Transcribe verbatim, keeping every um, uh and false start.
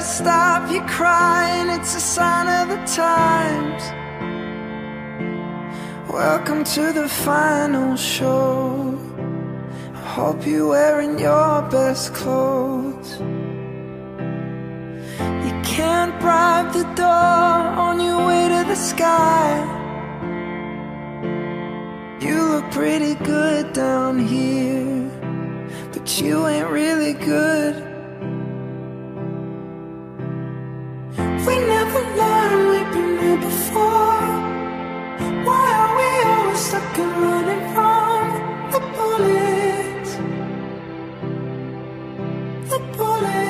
better stop your crying, it's a sign of the times. Welcome to the final show. I hope you're wearing your best clothes. You can't bribe the door on your way to the sky. You look pretty good down here, but you ain't really good. We never learned, we've been here before. Why are we always stuck and running from the bullets? The bullets.